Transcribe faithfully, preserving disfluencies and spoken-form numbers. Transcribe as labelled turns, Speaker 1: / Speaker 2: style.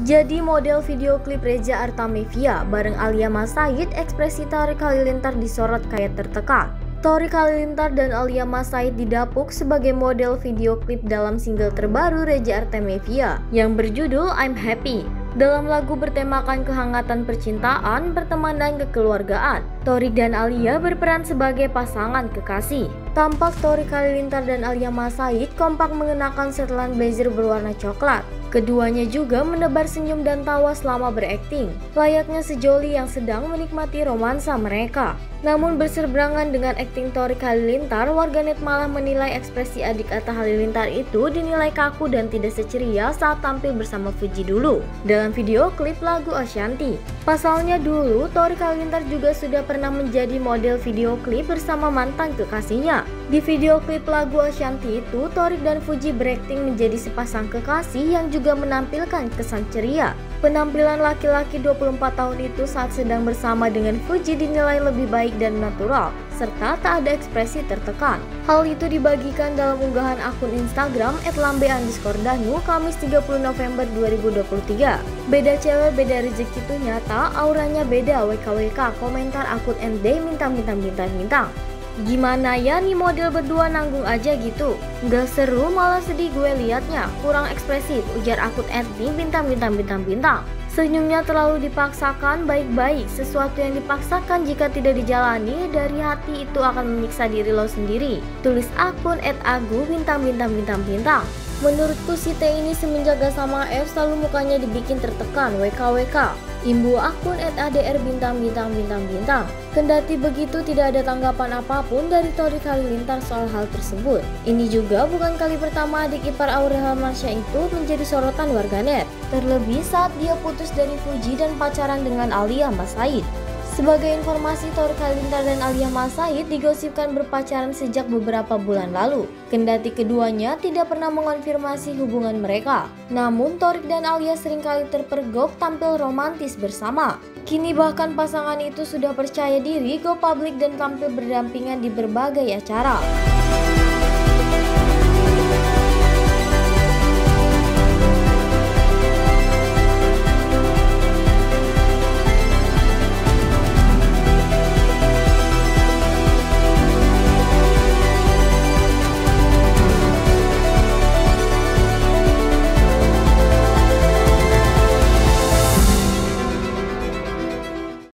Speaker 1: Jadi model video klip Reza Artamevia bareng Alia Mas Said, ekspresi Thorik Halilintar disorot kayak tertekan. Thorik Halilintar dan Alia Mas Said didapuk sebagai model video klip dalam single terbaru Reza Artamevia yang berjudul I'm Happy. Dalam lagu bertemakan kehangatan percintaan, pertemanan, kekeluargaan, Thorik dan Alia berperan sebagai pasangan kekasih. Tampak Thorik Halilintar dan Alia Mas Said kompak mengenakan setelan blazer berwarna coklat. Keduanya juga menebar senyum dan tawa selama berakting, layaknya sejoli yang sedang menikmati romansa mereka. Namun berseberangan dengan akting Thorik Halilintar, warganet malah menilai ekspresi adik Atta Halilintar itu dinilai kaku dan tidak seceria saat tampil bersama Fuji dulu dalam video klip lagu Ashanti. Pasalnya dulu, Thorik Halilintar juga sudah pernah menjadi model video klip bersama mantan kekasihnya. Di video klip lagu Ashanti itu, Thorik dan Fuji berakting menjadi sepasang kekasih yang juga menampilkan kesan ceria. Penampilan laki-laki dua puluh empat tahun itu saat sedang bersama dengan Fuji dinilai lebih baik dan natural, serta tak ada ekspresi tertekan. Hal itu dibagikan dalam unggahan akun Instagram et lambe underscore danu Kamis tiga puluh November dua ribu dua puluh tiga. Beda cewek beda rezeki tuh nyata, auranya beda W K W K, komentar akun M D bintang-bintang-bintang-bintang. Gimana ya nih model berdua nanggung aja gitu? Nggak seru, malah sedih gue liatnya, kurang ekspresif, ujar akun M D bintang-bintang-bintang-bintang. Senyumnya terlalu dipaksakan, baik-baik, sesuatu yang dipaksakan jika tidak dijalani dari hati itu akan menyiksa diri lo sendiri, tulis akun et agu bintang-bintang-bintang-bintang. Menurutku si T ini semenjak gak sama F selalu mukanya dibikin tertekan, W K W K. Imbu akun et adr bintang-bintang-bintang-bintang. Kendati begitu, tidak ada tanggapan apapun dari Thorik Halilintar soal hal tersebut. Ini juga bukan kali pertama adik ipar Aurel Hermansyah itu menjadi sorotan warganet, terlebih saat dia putus dari Fuji dan pacaran dengan Alia Mas Said. Sebagai informasi, Thorik Halilintar dan Alia Mas Said digosipkan berpacaran sejak beberapa bulan lalu. Kendati keduanya tidak pernah mengonfirmasi hubungan mereka, namun Thorik dan Alia seringkali terpergok tampil romantis bersama. Kini bahkan pasangan itu sudah percaya diri, go public dan tampil berdampingan di berbagai acara.